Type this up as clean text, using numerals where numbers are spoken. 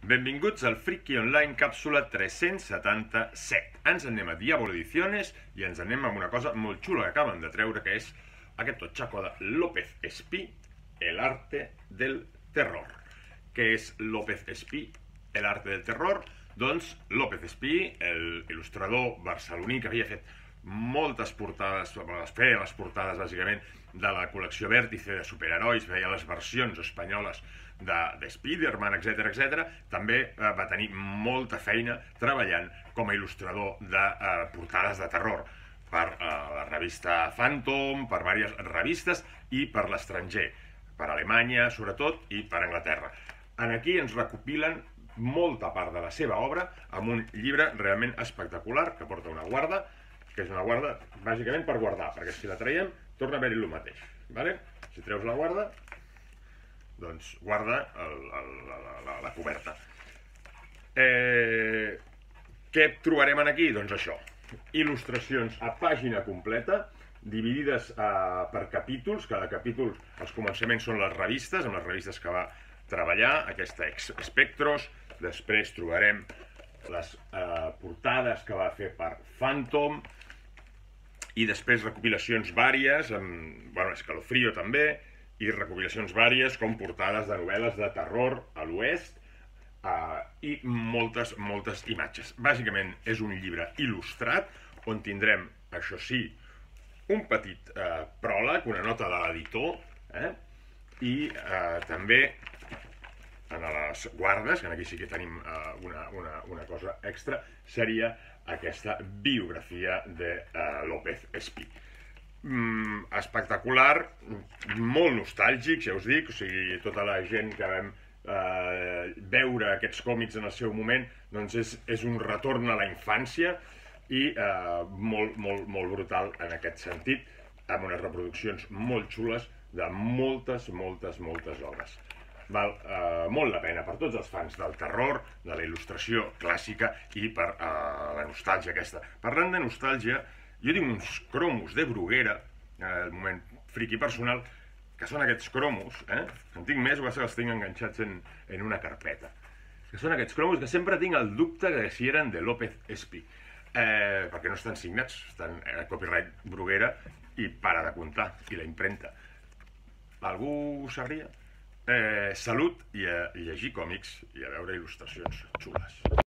Benvinguts al Friki Online càpsula 377. Ens anem a Diablo Ediciones i ens anem amb una cosa molt xula que acaben de treure, que és aquest totxaco de López Espí, El arte del terror. Què és López Espí, El arte del terror? Doncs López Espí, l'il·lustrador barceloní que havia fet moltes portades, feia les portades bàsicament de la col·lecció Vértice de superherois, feia les versions espanyoles de Spider-Man, etc. També va tenir molta feina treballant com a il·lustrador de portades de terror per la revista Phantom, per diverses revistes i per l'estranger, per Alemanya sobretot i per Anglaterra. Aquí ens recopilen molta part de la seva obra amb un llibre realment espectacular que porta una guarda, que és una guarda bàsicament per guardar, perquè si la traiem torna a haver-hi el mateix. Si treus la guarda, doncs guarda la coberta. Què trobarem aquí? Doncs això, il·lustracions a pàgina completa, dividides per capítols. Cada capítol, els començaments són les revistes, amb les revistes que va treballar, aquesta Spectros. Després trobarem les portades que va fer per Phantom, i després recopilacions vàries, Escalofrío també, i recopilacions vàries com portades de novel·les de terror a l'oest, i moltes imatges. Bàsicament és un llibre il·lustrat on tindrem, això sí, un petit pròleg, una nota de l'editor, i també en les guardes, que aquí sí que tenim una cosa extra, seria aquesta biografia de López Espí. Espectacular, molt nostàlgic, ja us dic, o sigui, tota la gent que vam veure aquests còmics en el seu moment, doncs és un retorn a la infància i molt brutal en aquest sentit, amb unes reproduccions molt xules de moltes obres. Val molt la pena per tots els fans del terror, de la il·lustració clàssica i per la nostàlgia aquesta. Parlant de nostàlgia, jo tinc uns cromos de Bruguera, el moment friki personal, que són aquests cromos, en tinc més, o que els tinc enganxats en una carpeta, que són aquests cromos que sempre tinc el dubte de si eren de López Espí, perquè no estan signats, estan copyright Bruguera i para de comptar, i la impremta. Algú ho sabria? Salut i a llegir còmics i a veure il·lustracions xules.